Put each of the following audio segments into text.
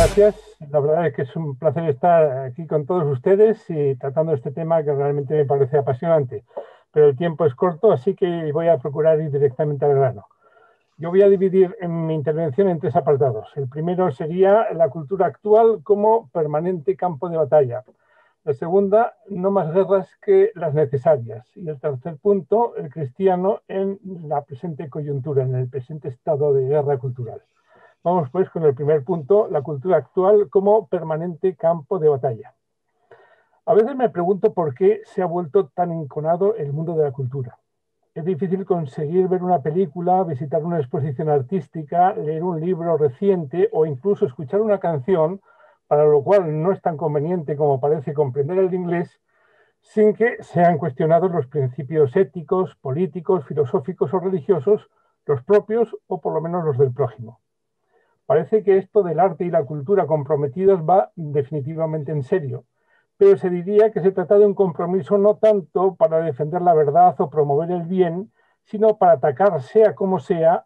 gracias. La verdad es que es un placer estar aquí con todos ustedes y tratando este tema que realmente me parece apasionante. Pero el tiempo es corto, así que voy a procurar ir directamente al grano. Yo voy a dividir en mi intervención en tres apartados. El primero sería la cultura actual como permanente campo de batalla. La segunda, no más guerras que las necesarias. Y el tercer punto, el cristiano en la presente coyuntura, en el presente estado de guerra cultural. Vamos pues con el primer punto, la cultura actual como permanente campo de batalla. A veces me pregunto por qué se ha vuelto tan enconado el mundo de la cultura. Es difícil conseguir ver una película, visitar una exposición artística, leer un libro reciente o incluso escuchar una canción, para lo cual no es tan conveniente como parece comprender el inglés, sin que sean cuestionados los principios éticos, políticos, filosóficos o religiosos, los propios o por lo menos los del prójimo. Parece que esto del arte y la cultura comprometidos va definitivamente en serio, pero se diría que se trata de un compromiso no tanto para defender la verdad o promover el bien, sino para atacar, sea como sea,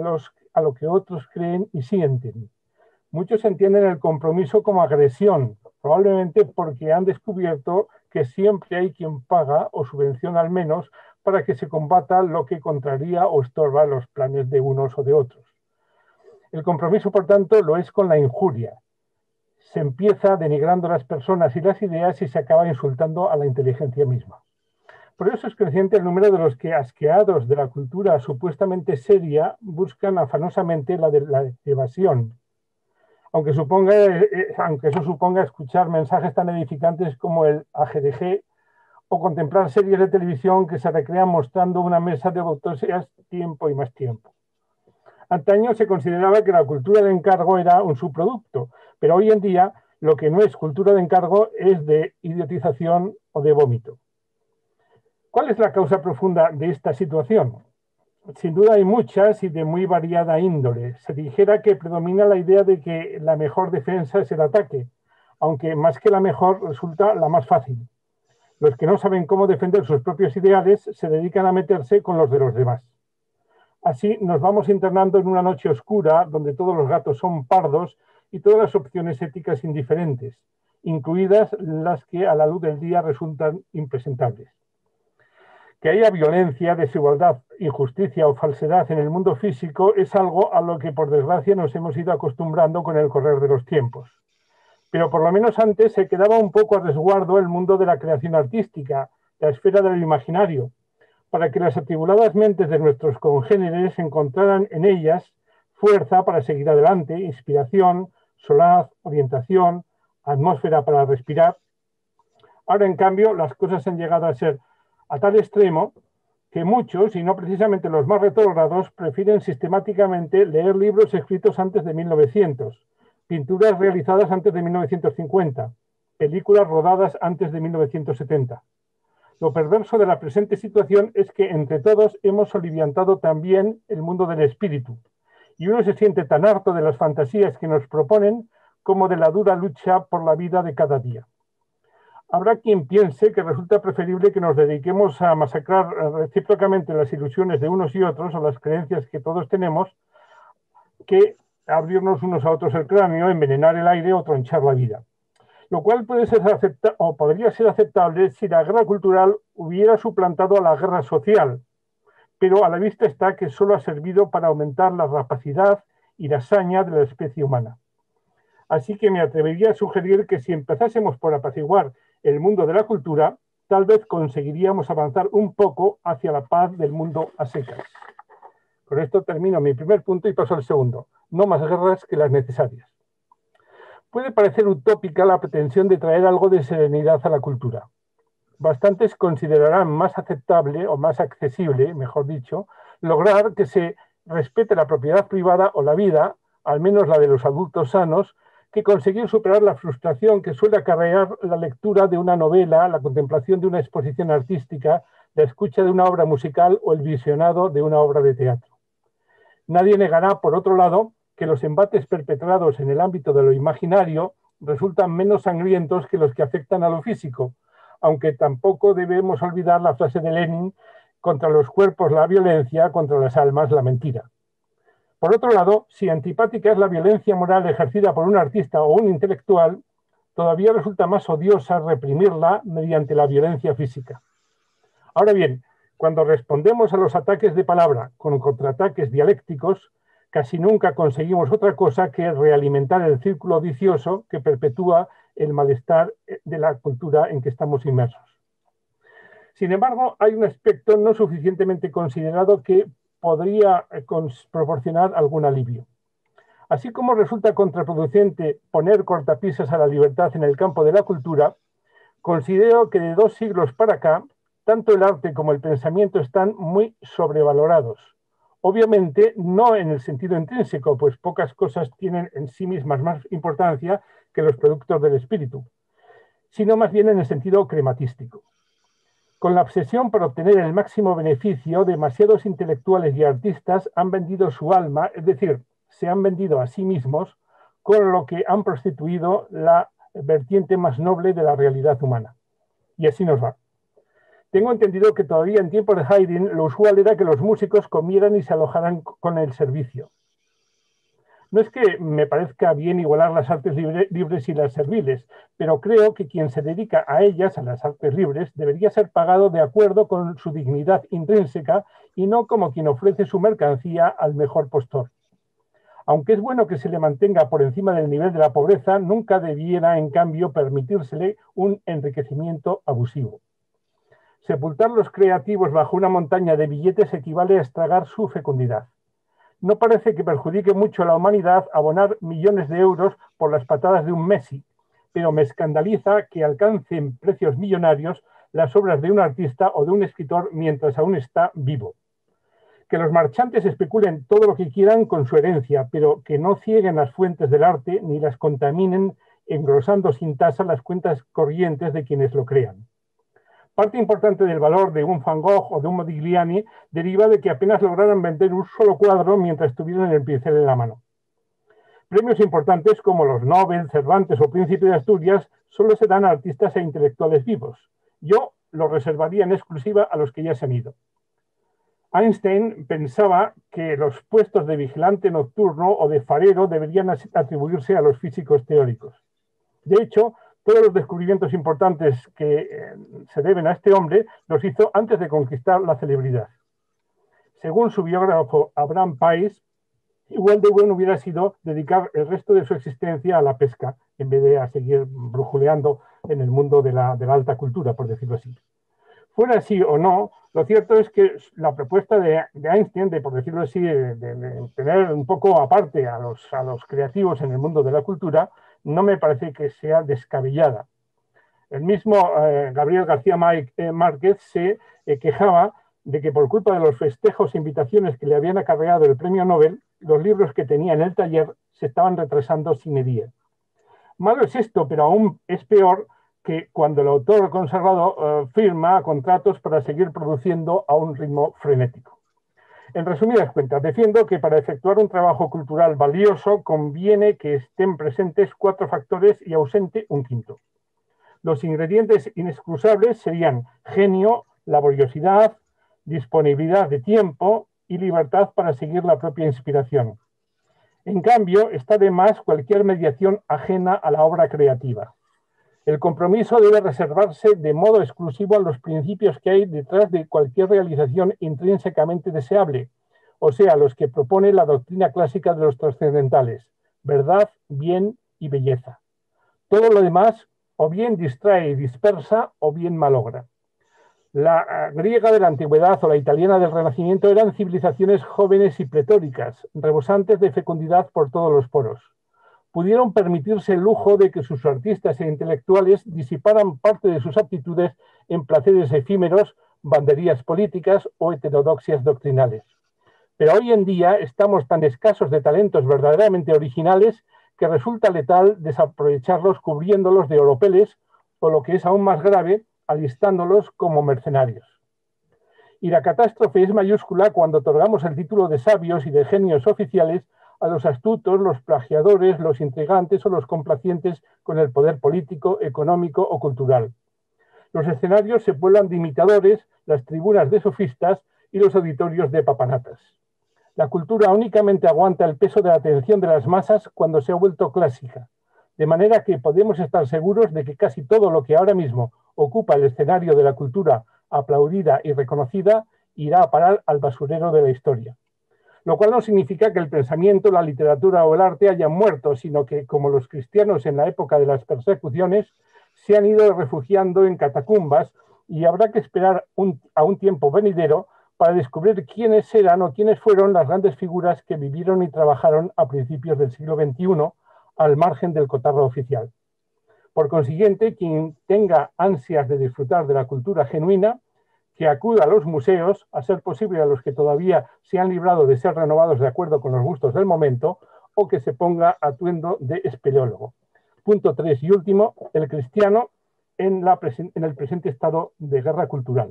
a lo que otros creen y sienten. Muchos entienden el compromiso como agresión, probablemente porque han descubierto que siempre hay quien paga o subvenciona al menos para que se combata lo que contraría o estorba los planes de unos o de otros. El compromiso, por tanto, lo es con la injuria. Se empieza denigrando las personas y las ideas y se acaba insultando a la inteligencia misma. Por eso es creciente el número de los que, asqueados de la cultura supuestamente seria, buscan afanosamente la evasión. Aunque eso suponga escuchar mensajes tan edificantes como el AGDG o contemplar series de televisión que se recrean mostrando una mesa de autopsias tiempo y más tiempo. Antaño se consideraba que la cultura de encargo era un subproducto, pero hoy en día lo que no es cultura de encargo es de idiotización o de vómito. ¿Cuál es la causa profunda de esta situación? Sin duda hay muchas y de muy variada índole. Se dijera que predomina la idea de que la mejor defensa es el ataque, aunque más que la mejor resulta la más fácil. Los que no saben cómo defender sus propios ideales se dedican a meterse con los de los demás. Así nos vamos internando en una noche oscura donde todos los gatos son pardos y todas las opciones éticas indiferentes, incluidas las que a la luz del día resultan impresentables. Que haya violencia, desigualdad, injusticia o falsedad en el mundo físico es algo a lo que por desgracia nos hemos ido acostumbrando con el correr de los tiempos. Pero por lo menos antes se quedaba un poco a resguardo el mundo de la creación artística, la esfera del imaginario, para que las atribuladas mentes de nuestros congéneres encontraran en ellas fuerza para seguir adelante, inspiración, solaz, orientación, atmósfera para respirar. Ahora, en cambio, las cosas han llegado a ser a tal extremo que muchos, y no precisamente los más retrógrados, prefieren sistemáticamente leer libros escritos antes de 1900, pinturas realizadas antes de 1950, películas rodadas antes de 1970. Lo perverso de la presente situación es que entre todos hemos soliviantado también el mundo del espíritu, y uno se siente tan harto de las fantasías que nos proponen como de la dura lucha por la vida de cada día. Habrá quien piense que resulta preferible que nos dediquemos a masacrar recíprocamente las ilusiones de unos y otros o las creencias que todos tenemos, que abrirnos unos a otros el cráneo, envenenar el aire o tronchar la vida. Lo cual podría ser aceptable si la guerra cultural hubiera suplantado a la guerra social, pero a la vista está que solo ha servido para aumentar la rapacidad y la saña de la especie humana. Así que me atrevería a sugerir que si empezásemos por apaciguar el mundo de la cultura, tal vez conseguiríamos avanzar un poco hacia la paz del mundo a secas. Con esto termino mi primer punto y paso al segundo. No más guerras que las necesarias. Puede parecer utópica la pretensión de traer algo de serenidad a la cultura. Bastantes considerarán más aceptable o más accesible, mejor dicho, lograr que se respete la propiedad privada o la vida, al menos la de los adultos sanos, que conseguir superar la frustración que suele acarrear la lectura de una novela, la contemplación de una exposición artística, la escucha de una obra musical o el visionado de una obra de teatro. Nadie negará, por otro lado, que los embates perpetrados en el ámbito de lo imaginario resultan menos sangrientos que los que afectan a lo físico, aunque tampoco debemos olvidar la frase de Lenin: contra los cuerpos la violencia, contra las almas la mentira. Por otro lado, si antipática es la violencia moral ejercida por un artista o un intelectual, todavía resulta más odiosa reprimirla mediante la violencia física. Ahora bien, cuando respondemos a los ataques de palabra con contraataques dialécticos, casi nunca conseguimos otra cosa que realimentar el círculo vicioso que perpetúa el malestar de la cultura en que estamos inmersos. Sin embargo, hay un aspecto no suficientemente considerado que podría proporcionar algún alivio. Así como resulta contraproducente poner cortapisas a la libertad en el campo de la cultura, considero que de 2 siglos para acá, tanto el arte como el pensamiento están muy sobrevalorados. Obviamente, no en el sentido intrínseco, pues pocas cosas tienen en sí mismas más importancia que los productos del espíritu, sino más bien en el sentido crematístico. Con la obsesión por obtener el máximo beneficio, demasiados intelectuales y artistas han vendido su alma, es decir, se han vendido a sí mismos, con lo que han prostituido la vertiente más noble de la realidad humana. Y así nos va. Tengo entendido que todavía en tiempos de Haydn lo usual era que los músicos comieran y se alojaran con el servicio. No es que me parezca bien igualar las artes libres y las serviles, pero creo que quien se dedica a ellas, a las artes libres, debería ser pagado de acuerdo con su dignidad intrínseca y no como quien ofrece su mercancía al mejor postor. Aunque es bueno que se le mantenga por encima del nivel de la pobreza, nunca debiera, en cambio, permitírsele un enriquecimiento abusivo. Sepultar los creativos bajo una montaña de billetes equivale a estragar su fecundidad. No parece que perjudique mucho a la humanidad abonar millones de euros por las patadas de un Messi, pero me escandaliza que alcancen precios millonarios las obras de un artista o de un escritor mientras aún está vivo. Que los marchantes especulen todo lo que quieran con su herencia, pero que no cieguen las fuentes del arte ni las contaminen engrosando sin tasa las cuentas corrientes de quienes lo crean. Parte importante del valor de un Van Gogh o de un Modigliani deriva de que apenas lograran vender un solo cuadro mientras tuvieran el pincel en la mano. Premios importantes como los Nobel, Cervantes o Príncipe de Asturias solo se dan a artistas e intelectuales vivos. Yo lo reservaría en exclusiva a los que ya se han ido. Einstein pensaba que los puestos de vigilante nocturno o de farero deberían atribuirse a los físicos teóricos. De hecho, todos los descubrimientos importantes que se deben a este hombre los hizo antes de conquistar la celebridad. Según su biógrafo Abraham Pais, igual de bueno hubiera sido dedicar el resto de su existencia a la pesca, en vez de a seguir brujuleando en el mundo de la alta cultura, por decirlo así. Fuera así o no, lo cierto es que la propuesta de Einstein, por decirlo así, de tener un poco aparte a los creativos en el mundo de la cultura, no me parece que sea descabellada. El mismo Gabriel García Márquez se quejaba de que por culpa de los festejos e invitaciones que le habían acarreado el premio Nobel, los libros que tenía en el taller se estaban retrasando sin die. Malo es esto, pero aún es peor que cuando el autor consagrado firma contratos para seguir produciendo a un ritmo frenético. En resumidas cuentas, defiendo que para efectuar un trabajo cultural valioso conviene que estén presentes 4 factores y ausente un quinto. Los ingredientes inexcusables serían genio, laboriosidad, disponibilidad de tiempo y libertad para seguir la propia inspiración. En cambio, está de más cualquier mediación ajena a la obra creativa. El compromiso debe reservarse de modo exclusivo a los principios que hay detrás de cualquier realización intrínsecamente deseable, o sea, los que propone la doctrina clásica de los trascendentales, verdad, bien y belleza. Todo lo demás o bien distrae y dispersa o bien malogra. La griega de la antigüedad o la italiana del Renacimiento eran civilizaciones jóvenes y pletóricas, rebosantes de fecundidad por todos los poros. Pudieron permitirse el lujo de que sus artistas e intelectuales disiparan parte de sus aptitudes en placeres efímeros, banderías políticas o heterodoxias doctrinales. Pero hoy en día estamos tan escasos de talentos verdaderamente originales que resulta letal desaprovecharlos cubriéndolos de oropeles o, lo que es aún más grave, alistándolos como mercenarios. Y la catástrofe es mayúscula cuando otorgamos el título de sabios y de genios oficiales a los astutos, los plagiadores, los intrigantes o los complacientes con el poder político, económico o cultural. Los escenarios se pueblan de imitadores, las tribunas de sofistas y los auditorios de papanatas. La cultura únicamente aguanta el peso de la atención de las masas cuando se ha vuelto clásica, de manera que podemos estar seguros de que casi todo lo que ahora mismo ocupa el escenario de la cultura aplaudida y reconocida irá a parar al basurero de la historia. Lo cual no significa que el pensamiento, la literatura o el arte hayan muerto, sino que, como los cristianos en la época de las persecuciones, se han ido refugiando en catacumbas y habrá que esperar a un tiempo venidero para descubrir quiénes eran o quiénes fueron las grandes figuras que vivieron y trabajaron a principios del siglo XXI al margen del cotarro oficial. Por consiguiente, quien tenga ansias de disfrutar de la cultura genuina, que acuda a los museos, a ser posible a los que todavía se han librado de ser renovados de acuerdo con los gustos del momento, o que se ponga atuendo de espeleólogo. Punto 3 y último, el cristiano en el presente estado de guerra cultural.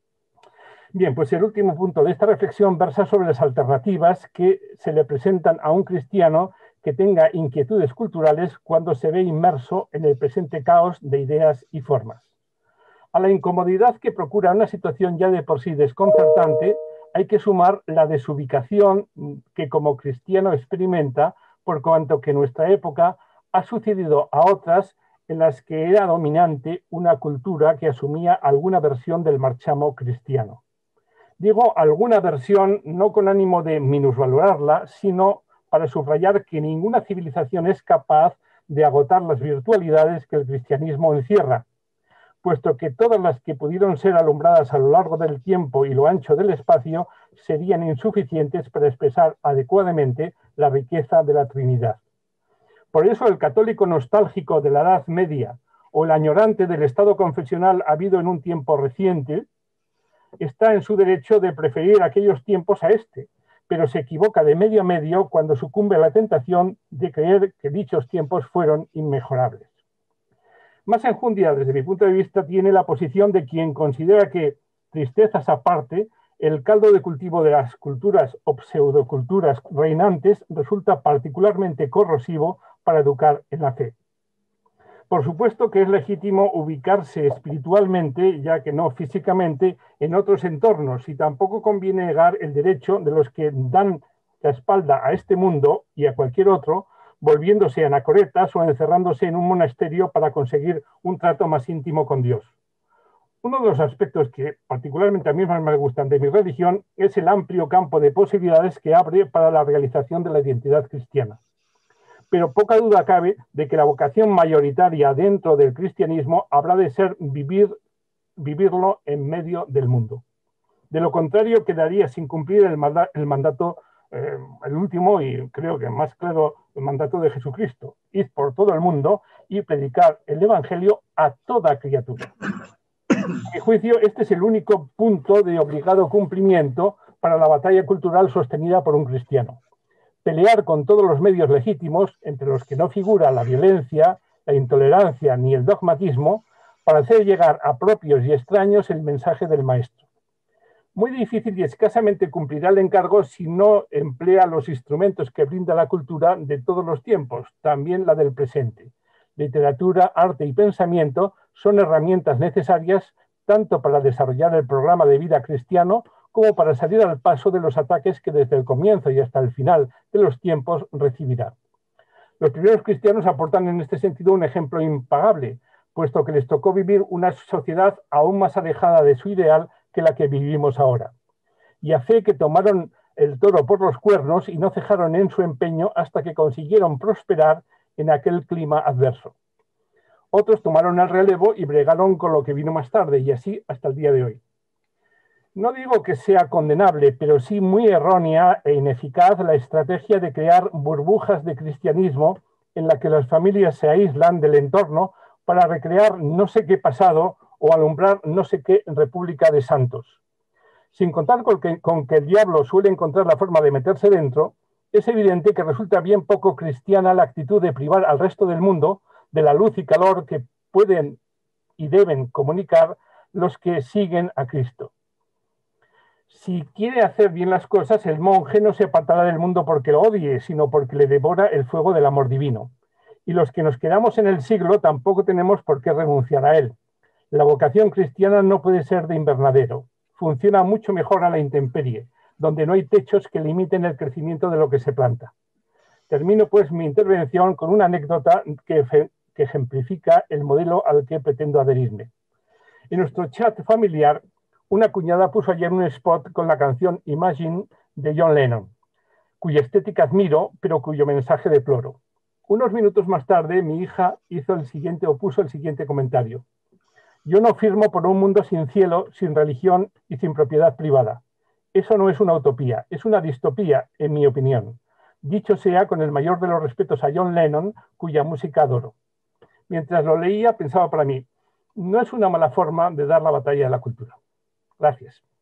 Bien, pues el último punto de esta reflexión versa sobre las alternativas que se le presentan a un cristiano que tenga inquietudes culturales cuando se ve inmerso en el presente caos de ideas y formas. A la incomodidad que procura una situación ya de por sí desconcertante, hay que sumar la desubicación que como cristiano experimenta, por cuanto que en nuestra época ha sucedido a otras en las que era dominante una cultura que asumía alguna versión del marchamo cristiano. Digo alguna versión no con ánimo de minusvalorarla, sino para subrayar que ninguna civilización es capaz de agotar las virtualidades que el cristianismo encierra, puesto que todas las que pudieron ser alumbradas a lo largo del tiempo y lo ancho del espacio serían insuficientes para expresar adecuadamente la riqueza de la Trinidad. Por eso el católico nostálgico de la Edad Media o el añorante del estado confesional habido en un tiempo reciente está en su derecho de preferir aquellos tiempos a este, pero se equivoca de medio a medio cuando sucumbe a la tentación de creer que dichos tiempos fueron inmejorables. Más enjundia, desde mi punto de vista, tiene la posición de quien considera que, tristezas aparte, el caldo de cultivo de las culturas o pseudoculturas reinantes resulta particularmente corrosivo para educar en la fe. Por supuesto que es legítimo ubicarse espiritualmente, ya que no físicamente, en otros entornos, y tampoco conviene negar el derecho de los que dan la espalda a este mundo y a cualquier otro, volviéndose anacoretas o encerrándose en un monasterio para conseguir un trato más íntimo con Dios. Uno de los aspectos que particularmente a mí más me gustan de mi religión es el amplio campo de posibilidades que abre para la realización de la identidad cristiana. Pero poca duda cabe de que la vocación mayoritaria dentro del cristianismo habrá de ser vivirlo en medio del mundo. De lo contrario, quedaría sin cumplir el mandato, el último y creo que más claro, el mandato de Jesucristo: id por todo el mundo y predicar el evangelio a toda criatura. A mi juicio, este es el único punto de obligado cumplimiento para la batalla cultural sostenida por un cristiano. Pelear con todos los medios legítimos, entre los que no figura la violencia, la intolerancia ni el dogmatismo, para hacer llegar a propios y extraños el mensaje del Maestro. Muy difícil y escasamente cumplirá el encargo si no emplea los instrumentos que brinda la cultura de todos los tiempos, también la del presente. Literatura, arte y pensamiento son herramientas necesarias tanto para desarrollar el programa de vida cristiano como para salir al paso de los ataques que desde el comienzo y hasta el final de los tiempos recibirá. Los primeros cristianos aportan en este sentido un ejemplo impagable, puesto que les tocó vivir una sociedad aún más alejada de su ideal que la que vivimos ahora. Y a fe que tomaron el toro por los cuernos y no cejaron en su empeño hasta que consiguieron prosperar en aquel clima adverso. Otros tomaron el relevo y bregaron con lo que vino más tarde, y así hasta el día de hoy. No digo que sea condenable, pero sí muy errónea e ineficaz la estrategia de crear burbujas de cristianismo en la que las familias se aíslan del entorno para recrear no sé qué pasado o alumbrar no sé qué república de santos. Sin contar con que el diablo suele encontrar la forma de meterse dentro, es evidente que resulta bien poco cristiana la actitud de privar al resto del mundo de la luz y calor que pueden y deben comunicar los que siguen a Cristo. Si quiere hacer bien las cosas, el monje no se apartará del mundo porque lo odie, sino porque le devora el fuego del amor divino. Y los que nos quedamos en el siglo tampoco tenemos por qué renunciar a él. La vocación cristiana no puede ser de invernadero. Funciona mucho mejor a la intemperie, donde no hay techos que limiten el crecimiento de lo que se planta. Termino pues mi intervención con una anécdota que ejemplifica el modelo al que pretendo adherirme. En nuestro chat familiar, una cuñada puso ayer un spot con la canción Imagine de John Lennon, cuya estética admiro, pero cuyo mensaje deploro. Unos minutos más tarde, mi hija puso el siguiente comentario. Yo no firmo por un mundo sin cielo, sin religión y sin propiedad privada. Eso no es una utopía, es una distopía, en mi opinión. Dicho sea con el mayor de los respetos a John Lennon, cuya música adoro. Mientras lo leía, pensaba para mí, no es una mala forma de dar la batalla a la cultura. Gracias.